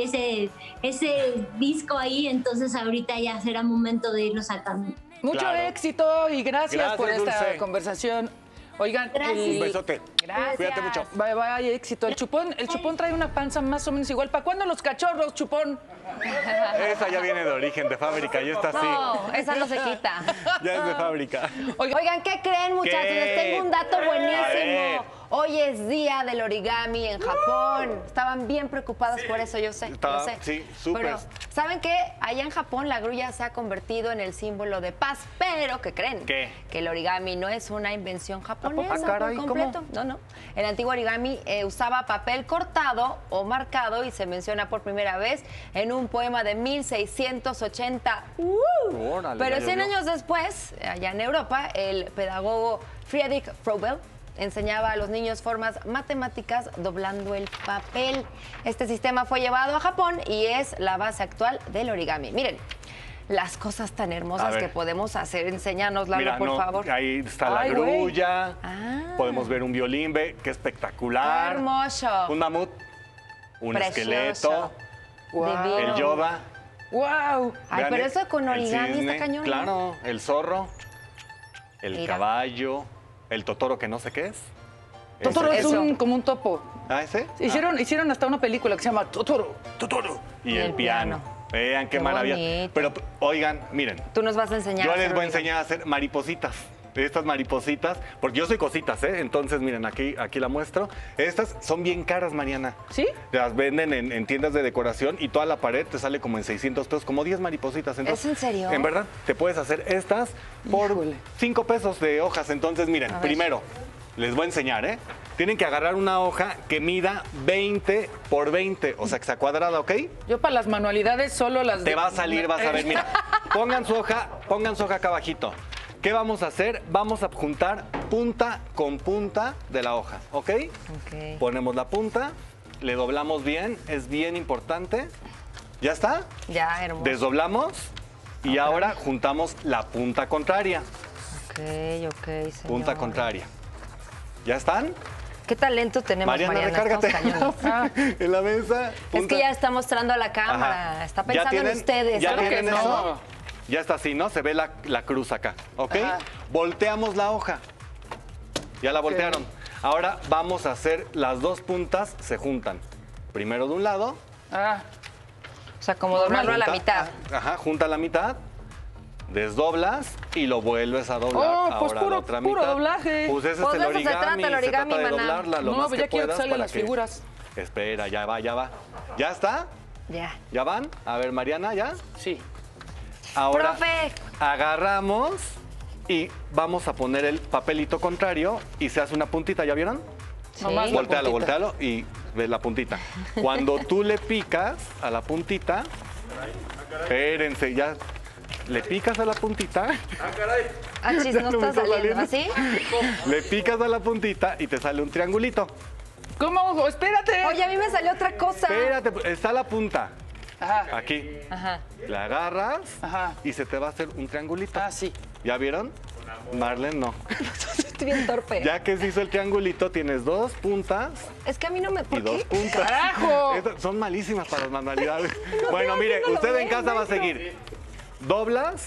ese disco ahí, entonces ahorita ya será momento de irlo sacando. Mucho éxito y gracias por esta Dulce. conversación. Oigan, Un besote. Gracias. Cuídate mucho. Bye, bye, éxito. El chupón trae una panza más o menos igual. ¿Para cuándo los cachorros, chupón? Esa ya viene de origen, de fábrica, ya está así. No, esa no se quita. Ya es de fábrica. Oigan, ¿qué creen, muchachos? ¿Qué? Les tengo un dato A ver. buenísimo. Hoy es día del origami en Japón. Estaban bien preocupados por eso, yo sé. Estaba- yo sé. sí, súper. Pero, ¿saben qué? Allá en Japón la grulla se ha convertido en el símbolo de paz. Pero, ¿qué creen? ¿Qué? Que el origami no es una invención japonesa Ah, caray, por completo. No. El antiguo origami usaba papel cortado o marcado y se menciona por primera vez en un poema de 1680. Órale, Pero ya 100 llovió. años después, allá en Europa, el pedagogo Friedrich Froebel enseñaba a los niños formas matemáticas doblando el papel. Este sistema fue llevado a Japón y es la base actual del origami. Miren, las cosas tan A hermosas ver. que podemos hacer, enséñanos, Lalo, Mira, por no, favor. ahí está la Ay, güey. grulla. Ah. Podemos ver un violín, ve, qué espectacular. Qué hermoso. Un mamut, un Precioso. esqueleto, Divino. el Yoda. ¡Wow! Ay, Vean, pero eso con el origami cisne, está cañón. ¿eh? Claro, el zorro, el Mira. caballo, el totoro que no sé qué es. Totoro Ese- es como un topo. ¿Ah, ese? Hicieron hasta una película que se llama Totoro. Totoro. Y Y el el piano. piano. Vean qué Qué maravilla. bonito. Pero, oigan, miren, Tú nos vas a enseñar. yo a les hacer voy a origami. enseñar a hacer maripositas. Estas maripositas, porque yo soy cositas, ¿eh? Entonces, miren, aquí la muestro. Estas son bien caras, Mariana. ¿Sí? Las venden en tiendas de decoración y toda la pared te sale como en 600 pesos, como 10 maripositas. Entonces, ¿Es en serio? En verdad, te puedes hacer estas por Híjole. 5 pesos de hojas. Entonces, miren, ver. primero, les voy a enseñar, ¿eh? Tienen que agarrar una hoja que mida 20 por 20, o sea, que sea cuadrada, ¿ok? Yo para las manualidades solo las Te va a salir, vas a ver, mira. Pongan su hoja acá abajito. ¿Qué vamos a hacer? Vamos a juntar punta con punta de la hoja, ¿ok? Ok. Ponemos la punta, le doblamos bien, es bien importante. ¿Ya está? Ya, hermoso. Desdoblamos y ahora juntamos la punta contraria. Ok, señor. Punta contraria. ¿Ya están? ¿Qué talento tenemos, Mariana, Mariana? recárgate. Estamos cañones. En la mesa. Es punta. que ya está mostrando a la cámara. Ajá. Está ¿Ya pensando en tienen- ustedes. ¿Ya Claro que tienen no. eso? Ya está así, ¿no? Se ve la cruz acá, ¿ok? Ajá. Volteamos la hoja. Ya la voltearon. Ahora vamos a hacer las dos puntas se juntan. Primero de un lado. Ah, O sea, como doblarlo a la junta- mitad. Ajá, junta la mitad. Desdoblas y lo vuelves a doblar. Oh, pues Ahora puro- la otra puro mitad. doblaje. Pues ese Pues es de el eso se origami. trata el origami, de maná. doblarla lo No, más pues que ya quiero que puedas salgan para las figuras. Espera, ya va, ya va. ¿Ya está? Ya. ¿Ya van? A ver, Mariana, ¿ya? sí. Ahora ¡Profe! agarramos y vamos a poner el papelito contrario y se hace una puntita, ¿ya vieron? Sí. Nomás la Voltealo, puntita. voltealo y ves la puntita. Cuando tú le picas a la puntita, espérense, ya le picas a la puntita, Ah, chis, no No me está está saliendo. saliendo. ¿Así? le picas a la puntita y te sale un triangulito. ¿Cómo? Espérate. Oye, a mí me salió otra cosa. Espérate, está la punta. Ajá. Aquí. Ajá. La agarras Ajá. y se te va a hacer un triangulito. Ah, sí. ¿Ya vieron? Marlene no. Estoy bien torpe. Ya que se hizo el triangulito, tienes 2 puntas Es que a mí no me... y ¿Por 2 qué? puntas. ¡Carajo! Son malísimas para las manualidades. Bueno, mire, no lo usted en ven, casa va a seguir. Doblas.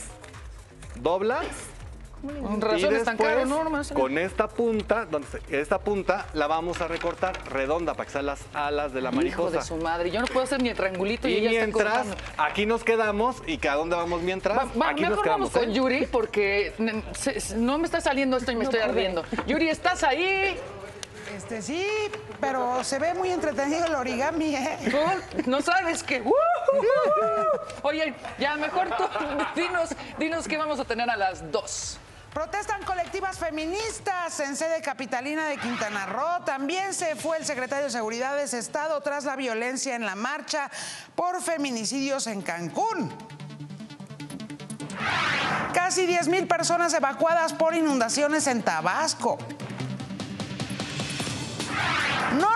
Con Y razón es tan después, caro, ¿no? Nomás- con esta punta, esta punta la vamos a recortar redonda para que sean las alas de la Hijo mariposa. de su madre. Yo no puedo hacer ni el triangulito y, Y ella está mientras, cortando. aquí nos quedamos. ¿Y que a dónde vamos mientras? Aquí nos Mejor quedamos. vamos con Yuri porque no me está saliendo esto y me estoy ardiendo. Yuri, ¿estás ahí? Sí, pero se ve muy entretenido el origami, ¿eh? No sabes qué. Oye, ya mejor tú dinos qué vamos a tener a las 2. Protestan colectivas feministas en sede capitalina de Quintana Roo. También se fue el secretario de Seguridad de ese estado tras la violencia en la marcha por feminicidios en Cancún. Casi 10,000 personas evacuadas por inundaciones en Tabasco. No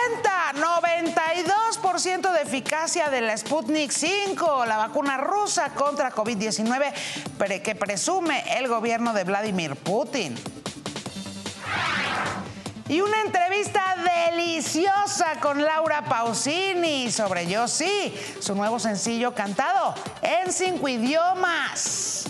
92% de eficacia de la Sputnik 5, la vacuna rusa contra COVID-19 que presume el gobierno de Vladimir Putin. Y una entrevista deliciosa con Laura Pausini sobre Yo Sí, su nuevo sencillo cantado en 5 idiomas.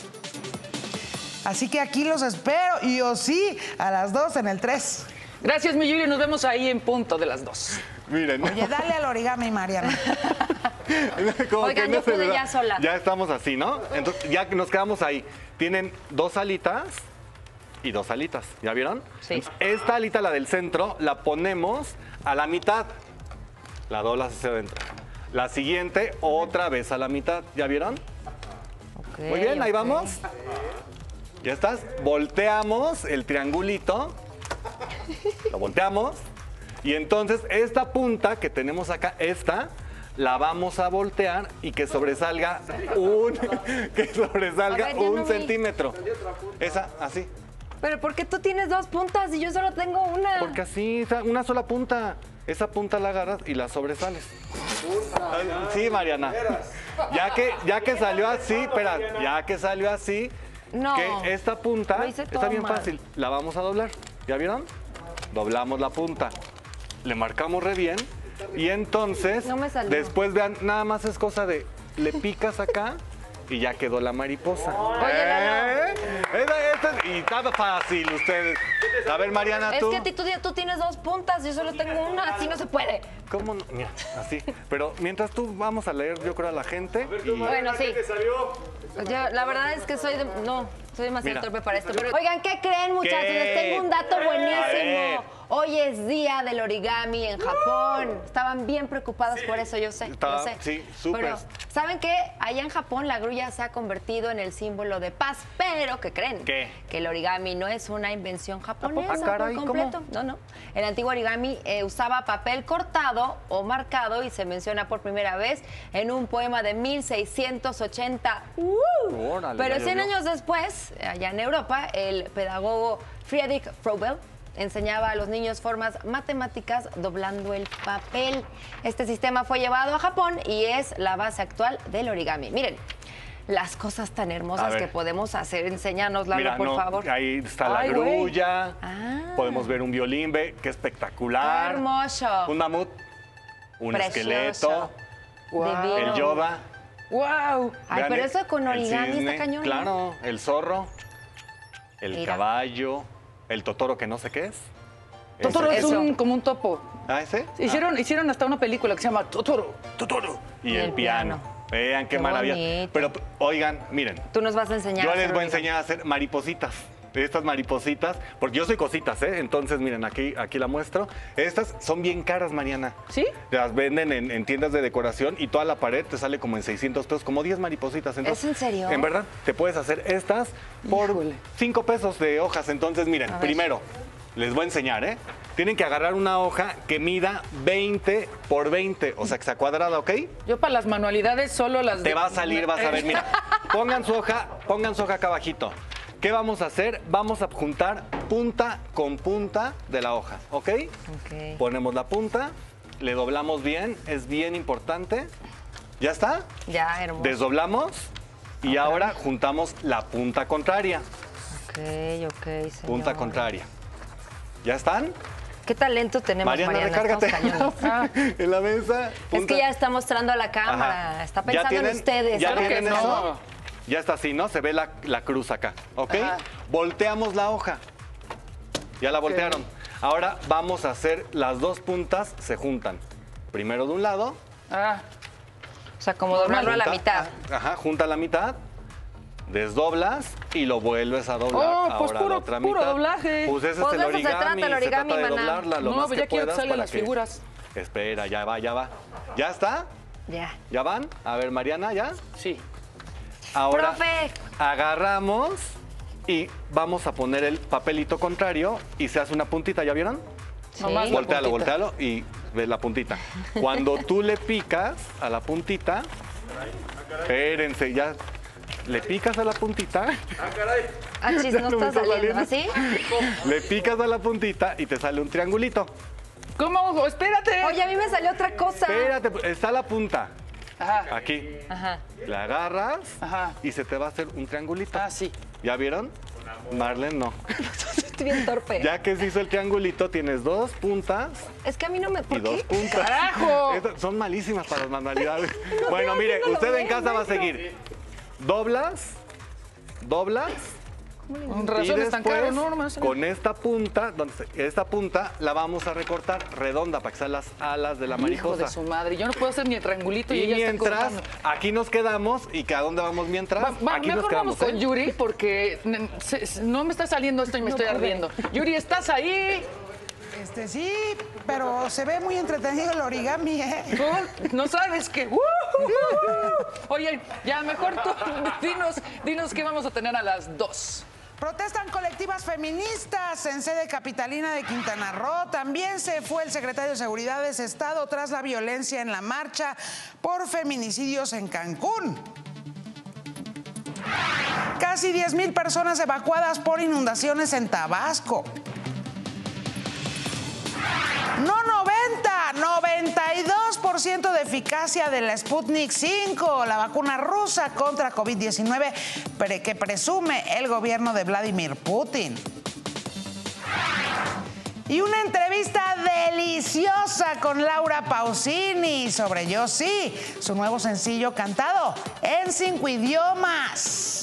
Así que aquí los espero, y Yo Sí, a las 2 en el 3. Gracias, mi Yuri. Nos vemos ahí en punto de las 2. Miren. Oye, dale al origami, Mariana. Como Oigan, que no yo se pude me da. ya sola. Ya estamos así, ¿no? Entonces, ya que nos quedamos ahí. Tienen 2 alitas y 2 alitas. ¿Ya vieron? Sí. Entonces, esta alita, la del centro, la ponemos a la mitad. La doblas hacia adentro. La siguiente, otra vez a la mitad. ¿Ya vieron? Muy bien, ahí vamos. Ya estás. Volteamos el triangulito. Lo volteamos. Y entonces esta punta que tenemos acá, esta, la vamos a voltear y que sobresalga un centímetro. Esa, así. Pero ¿por qué tú tienes 2 puntas y yo solo tengo una? Porque así, una sola punta. Esa punta la agarras y la sobresales. Sí, Mariana. Ya que salió así, espera, ya que salió así, No. que esta punta Lo hice está todo bien mal. fácil. La vamos a doblar. ¿Ya vieron? Doblamos la punta. Le marcamos re bien. Y entonces, No me salió. después vean, nada más es cosa de, le picas acá y ya quedó la mariposa. Y está fácil ustedes. A ver, Mariana, Es tú. que a ti tú tienes 2 puntas, yo solo tengo una, así no se puede. ¿Cómo no? Mira, así. Pero mientras tú vamos a leer, yo creo, a la gente. Y... Bueno, sí. La verdad es que soy demasiado Mira. torpe para esto. Pero, oigan, ¿qué creen, muchachos? ¿Qué? Les tengo un dato A ver. buenísimo. Hoy es día del origami en Japón. Estaban bien preocupadas por eso, yo sé. Estaba- Lo sé. sí, súper. Pero, ¿saben qué? Allá en Japón la grulla se ha convertido en el símbolo de paz. Pero, ¿qué creen? ¿Qué? Que el origami no es una invención japonesa Ah, caray, por completo. No. El antiguo origami usaba papel cortado o marcado y se menciona por primera vez en un poema de 1680. Órale, Pero ya 100 llovió. años después, allá en Europa, el pedagogo Friedrich Froebel enseñaba a los niños formas matemáticas doblando el papel. Este sistema fue llevado a Japón y es la base actual del origami. Miren, las cosas tan A hermosas ver. que podemos hacer. Enséñanos, Lalo, Mira, por no, favor. ahí está la Ay, güey. grulla. Ah. Podemos ver un violín, ve, qué espectacular. Qué hermoso. Un mamut. Un Precioso. esqueleto. Divino. El Yoda. ¡Wow! Ay, Vean, pero eso con el origami cisne, está cañón, ¿no? Claro, el zorro. El Mira. caballo. El totoro, que no sé qué es. Totoro es Eso. como un topo. ¿Ah, ese? Hicieron hasta una película que se llama Totoro. Totoro. Y Y el el piano. piano. Vean qué Qué maravilla. bonito. Pero, oigan, miren. Tú nos vas a enseñar. Yo a les hacer voy a origami. enseñar a hacer maripositas. Estas maripositas, porque yo soy cositas, ¿eh? Entonces, miren, aquí la muestro. Estas son bien caras, Mariana. ¿Sí? Las venden en tiendas de decoración y toda la pared te sale como en 600 pesos, como 10 maripositas. Entonces, ¿Es en serio? En verdad, te puedes hacer estas por Híjole. 5 pesos de hojas. Entonces, miren, primero, les voy a enseñar, ¿eh? Tienen que agarrar una hoja que mida 20 por 20, o sea, que sea cuadrada, ¿ok? Yo para las manualidades solo las Te va a salir, vas a ver, mira. Pongan su hoja acá abajito. ¿Qué vamos a hacer? Vamos a juntar punta con punta de la hoja, ¿ok? Ok. Ponemos la punta, le doblamos bien, es bien importante. ¿Ya está? Ya, hermoso. Desdoblamos y ahora juntamos la punta contraria. Ok. señor. Punta contraria. ¿Ya están? ¿Qué talento tenemos, Mariana? Recárgate. Estamos cañones. En la mesa. Es que ya está mostrando a la cámara. Ajá. Está pensando en ustedes. Ya Claro que tienen no. eso. Ya está así, ¿no? Se ve la cruz acá, ¿ok? Ajá. Volteamos la hoja. Ya la voltearon. Ahora vamos a hacer las dos puntas se juntan. Primero de un lado. Ah, O sea, como doblarlo a la junta- mitad. Ajá, junta la mitad. Desdoblas y lo vuelves a doblar. Oh, pues ahora puro- la otra puro mitad. doblaje. Pues ese Pues es de el eso se origami. trata el origami, de maná. doblarla lo no, más pues que ya quiero que puedas salgan para las que- figuras. Espera, ya va. ¿Ya está? Ya. ¿Ya van? A ver, Mariana, ¿ya? Sí. Ahora ¡Profe! agarramos y vamos a poner el papelito contrario y se hace una puntita, ¿ya vieron? Sí. Nomás la Voltealo, puntita. voltealo y ves la puntita. Cuando tú le picas a la puntita, espérense, ya le picas a la puntita, Ah, chis, Ya ¿no no me está está saliendo saliendo. así? le picas a la puntita y te sale un triangulito. ¿Cómo? Espérate. Oye, a mí me salió otra cosa. Espérate, está la punta, Ajá. aquí. Ajá. La agarras Ajá. y se te va a hacer un triangulito. Ah, sí. ¿Ya vieron? Marlene no. Estoy bien torpe. Ya que se hizo el triangulito, tienes dos puntas Es que a mí no me... y ¿Por dos qué? puntas. ¡Carajo! Estas son malísimas para las manualidades. Bueno, mire, usted en casa va a seguir. Doblas. Con Y razón es tan caro, después, ¿no? Nomás- con esta punta, esta punta la vamos a recortar redonda para que sean las alas de la Hijo mariposa. de su madre. Yo no puedo hacer ni el triangulito y, Y ella mientras, está cortando. aquí nos quedamos. ¿Y que a dónde vamos mientras? Aquí nos Mejor vamos quedamos. con ¿eh? Yuri porque no me está saliendo esto y me estoy ardiendo. Yuri, ¿estás ahí? Sí, pero se ve muy entretenido el origami, ¿eh? No sabes que... Oye, ya mejor tú dinos qué vamos a tener a las 2. Protestan colectivas feministas en sede capitalina de Quintana Roo. También se fue el secretario de Seguridad de ese estado tras la violencia en la marcha por feminicidios en Cancún. Casi 10,000 personas evacuadas por inundaciones en Tabasco. No 92% de eficacia de la Sputnik 5, la vacuna rusa contra COVID-19 que presume el gobierno de Vladimir Putin. Y una entrevista deliciosa con Laura Pausini sobre Yo Sí, su nuevo sencillo cantado en 5 idiomas.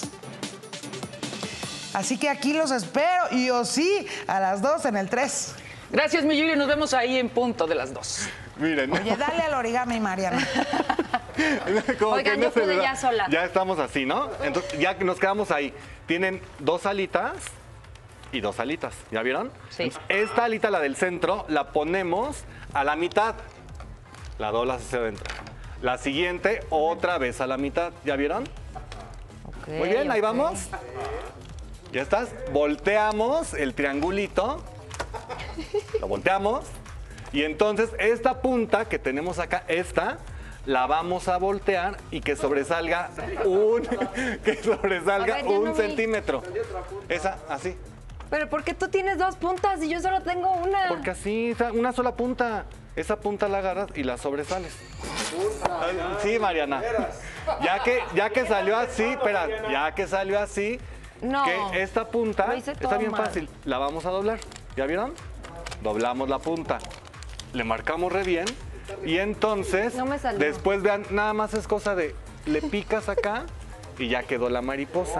Así que aquí los espero, y Yo Sí, a las 2 en el 3. Gracias, mi Yuri. Nos vemos ahí en punto de las 2. Miren. Oye, dale al origami, Mariana. Como Oigan, que no yo se pude me da. ya sola. Ya estamos así, ¿no? Entonces, ya que nos quedamos ahí. Tienen 2 alitas y 2 alitas. ¿Ya vieron? Sí. Entonces, esta alita, la del centro, la ponemos a la mitad. La doblas hacia adentro. La siguiente, otra vez a la mitad. ¿Ya vieron? Ok, Muy bien, ahí ok. vamos. ¿Ya estás? Volteamos el triangulito. Lo volteamos. Y entonces esta punta que tenemos acá, esta, la vamos a voltear y que sobresalga un A ver, ya no vi. centímetro. Esa, así. Pero ¿por qué tú tienes 2 puntas y yo solo tengo una? Porque así, una sola punta. Esa punta la agarras y la sobresales. Sí, Mariana. Ya que salió así, espera, ya que salió así, No. que esta punta Lo hice todo está bien mal. fácil. La vamos a doblar. ¿Ya vieron? Doblamos la punta. Le marcamos re bien. Y entonces, No me salió. después vean, nada más es cosa de, le picas acá y ya quedó la mariposa.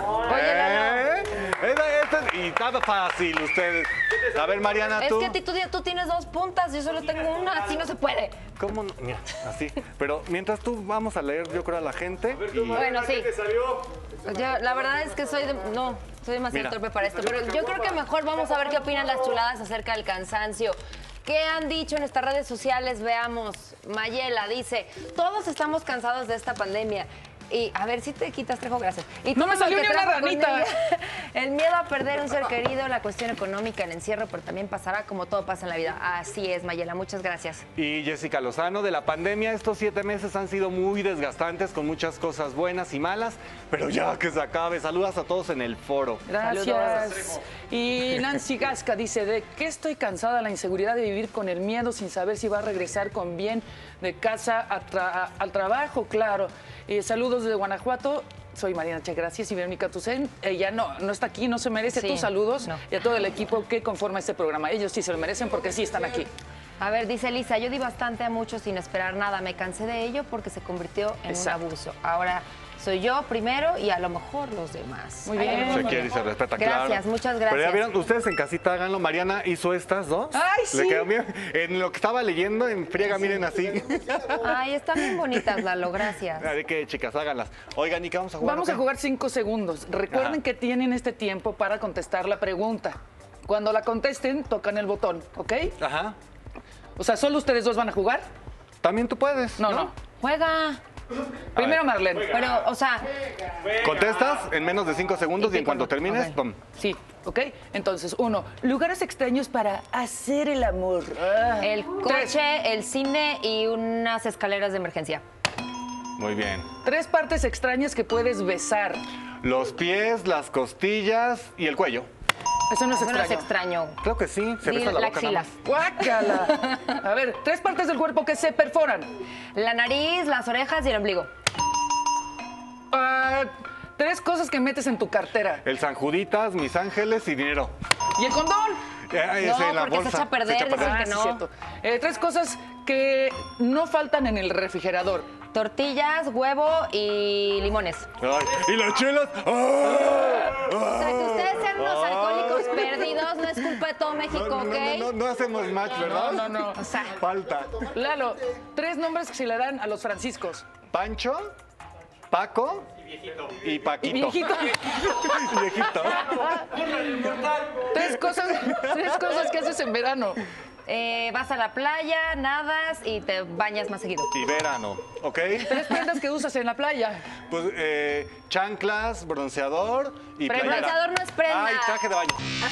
Y está fácil ustedes. A ver, Mariana, Es tú. que a ti tú tienes 2 puntas, yo solo tengo una, así no se puede. ¿Cómo no? Mira, así. Pero mientras tú vamos a leer, yo creo, a la gente. Y... Bueno, sí. Yo, la verdad es que soy demasiado Mira. torpe para esto, pero yo creo que mejor vamos a ver qué opinan las chuladas acerca del cansancio. ¿Qué han dicho en nuestras redes sociales? Veamos. Mayela dice, todos estamos cansados de esta pandemia. Y a ver si te quitas, Trejo, gracias. Y No todo me lo salió que ni una trajo con ranita. ella, el miedo a perder un ser querido, la cuestión económica, el encierro, pero también pasará como todo pasa en la vida. Así es, Mayela, muchas gracias. Y Jessica Lozano, de la pandemia, estos 7 meses han sido muy desgastantes, con muchas cosas buenas y malas, pero ya que se acabe. Saludas a todos en el foro. Gracias. Y Nancy Gasca dice, ¿de qué estoy cansada? La inseguridad de vivir con el miedo sin saber si va a regresar con bien de casa al trabajo, claro. Saludos desde Guanajuato. soy Mariana Che, gracias. Y Verónica Tucen, ella no está aquí, no se merece Sí, tus saludos. no. Y a todo el equipo que conforma este programa. Ellos sí se lo merecen porque sí están aquí. A ver, dice Lisa, yo di bastante a muchos sin esperar nada. Me cansé de ello porque se convirtió en Exacto. un abuso. Ahora soy yo primero y a lo mejor los demás. Muy bien. Ay, a lo Se mejor quiere y no. se respeta, Gracias, claro. muchas Pero ya gracias. vieron, ustedes en casita háganlo. Mariana hizo estas dos. ¡Ay, Le sí! quedó bien. En lo que estaba leyendo, en friega, miren así. Ay, están bien bonitas, Lalo, gracias. Así que, chicas, háganlas. Oigan, ¿y qué vamos a jugar? Vamos o a qué? jugar 5 segundos. Recuerden Ajá. que tienen este tiempo para contestar la pregunta. Cuando la contesten, tocan el botón, ¿ok? Ajá. O sea, ¿solo ustedes dos van a jugar? También tú puedes. No. Juega. Primero Marlene. Pero, o sea, Contestas en menos de 5 segundos y en cuanto termines, Ok. pum. Sí, ¿ok? Entonces, 1. Lugares extraños para hacer el amor. Ah. el coche, el cine y unas escaleras de emergencia. Muy bien. 3 partes extrañas que puedes besar. Los pies, las costillas y el cuello. Eso no es Eso no es extraño. extraño. Creo que sí. Se Di besa la la boca nada axila. más. ¡Guácala! A ver, 3 partes del cuerpo que se perforan. La nariz, las orejas y el ombligo. 3 cosas que metes en tu cartera. El San Juditas, mis ángeles y dinero. ¿Y el condón? Ese en la porque se bolsa. echa a perder, dicen Ah, que sí, no. cierto. 3 cosas que no faltan en el refrigerador. Tortillas, huevo y limones. Ay, y las chelas. ¡Ah! O sea, que ustedes sean unos alcohólicos perdidos no es culpa de todo México, No, ¿ok? no hacemos match, ¿verdad? No. O sea, Falta. Lalo, 3 nombres que se le dan a los franciscos. Pancho, Paco y Paquito. Viejito. Y viejito. 3 cosas que haces en verano. vas a la playa, nadas y te bañas más seguido. Y verano, ¿ok? 3 prendas que usas en la playa. Pues chanclas, bronceador y Pero playera. bronceador no es prenda. Ay, traje de baño.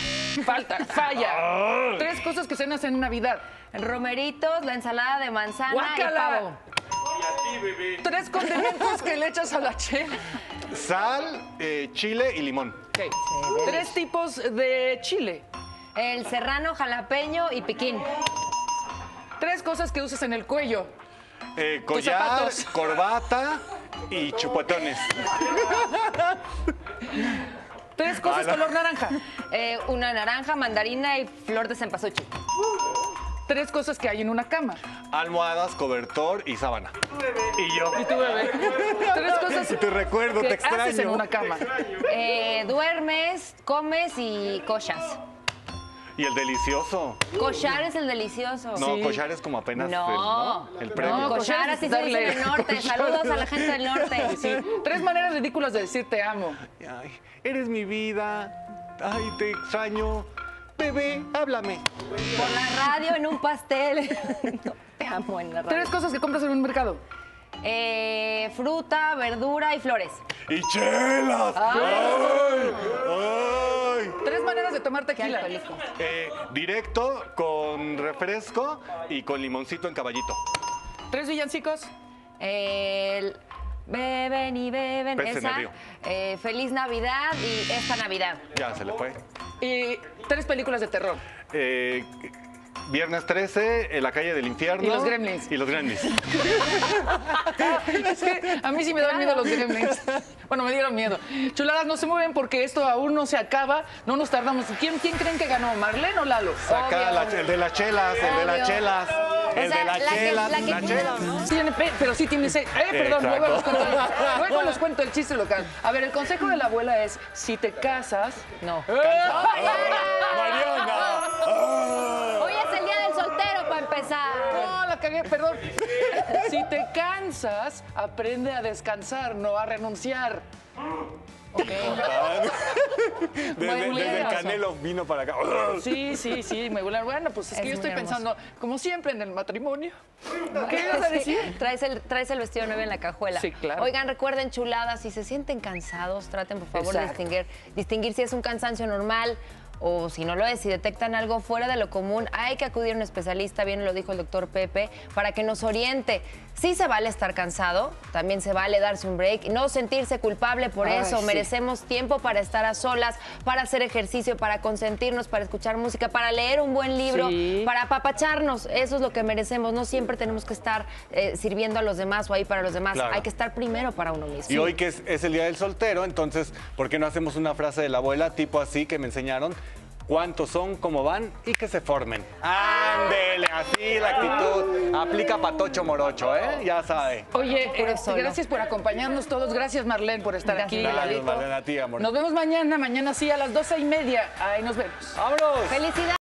Falla. 3 cosas que cenas en Navidad. Romeritos, la ensalada de manzana y ¡Guácala! pavo. 3 condimentos que le echas a la chela. Sal, chile y limón. Ok. 3 tipos de chile. El serrano, jalapeño y piquín. 3 cosas que usas en el cuello. Collar, zapatos. corbata y chupetones. 3 cosas color naranja. Una naranja, mandarina y flor de cempasúchil. 3 cosas que hay en una cama. Almohadas, cobertor y sábana. Y yo. Y tu bebé. 3 cosas Y te recuerdo, que te extraño. haces en una cama. Duermes, comes y cochas. Y el delicioso. Cochar es el delicioso. No, Sí. cochar es como apenas No. el premio. No, Cochar cochar es así se dice en el darle. norte. Saludos a la gente del norte. Sí. 3 maneras ridículas de decir te amo. Ay, eres mi vida. Ay, te extraño. Bebé, háblame. Por la radio en un pastel. No, te amo en la radio. 3 cosas que compras en un mercado. Fruta, verdura y flores. ¡Y chelas! ¡Ay! ¡Ay! 3 maneras de tomar Qué tequila. alcohólico. Directo, con refresco y con limoncito en caballito. 3 villancicos. Beben y beben. Peces en el Esa. río. Feliz Navidad y esta Navidad. Ya se le fue. Y 3 películas de terror. Viernes 13, en la calle del infierno. Y los Gremlins. Y los Gremlins. Es que a mí sí me dan miedo los gremlins. Bueno, me dieron miedo. Chuladas, no se mueven porque esto aún no se acaba. No nos tardamos. ¿Quién creen que ganó? ¿Marlene o Lalo? Saca el de las chelas, el de las Obvio. chelas. El sea, de las la que- chelas, la que- las chelas. Pero sí tiene ese. Perdón, Exacto. luego les cuento el chiste local. A ver, el consejo de la abuela es: si te casas. No. ¡Mariana! Hoy es el día del soltero para empezar. No, la cagué, perdón. Si te cansas, aprende a descansar, no a renunciar. Desde el Canelo vino para acá. Sí, me vuelan. Bueno, pues es que Es yo estoy muy hermoso. pensando, como siempre en el matrimonio. ¿Qué ibas a decir? Traes el vestido nuevo en la cajuela. Sí, claro. Oigan, recuerden, chuladas, si se sienten cansados, traten por favor de Exacto. distinguir si es un cansancio normal o si no lo es, si detectan algo fuera de lo común, hay que acudir a un especialista, bien lo dijo el doctor Pepe, para que nos oriente. Sí se vale estar cansado, también se vale darse un break, no sentirse culpable por eso. Sí. Merecemos tiempo para estar a solas, para hacer ejercicio, para consentirnos, para escuchar música, para leer un buen libro, para apapacharnos. Eso es lo que merecemos. No siempre tenemos que estar sirviendo a los demás o ahí para los demás. Claro. Hay que estar primero para uno mismo. Y hoy que es el Día del Soltero, entonces, ¿por qué no hacemos una frase de la abuela tipo así que me enseñaron? ¿Cuántos son, cómo van y que se formen? Ándele, así la actitud. Aplica patocho morocho, ¿eh? Ya sabe. Oye, solo. gracias por acompañarnos todos. Gracias, Marlene, por estar Gracias. aquí. Gracias, Lalito. Marlene, a ti, amor. Nos vemos mañana sí a las 12:30. Ahí nos vemos. ¡Vámonos! ¡Felicidades!